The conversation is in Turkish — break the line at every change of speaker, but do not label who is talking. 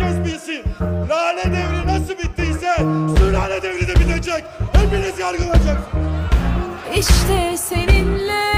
herkes bilsin. Lale devri nasıl bittiyse sülale devri de bitecek. Hepiniz yargılayacaksınız.
İşte seninle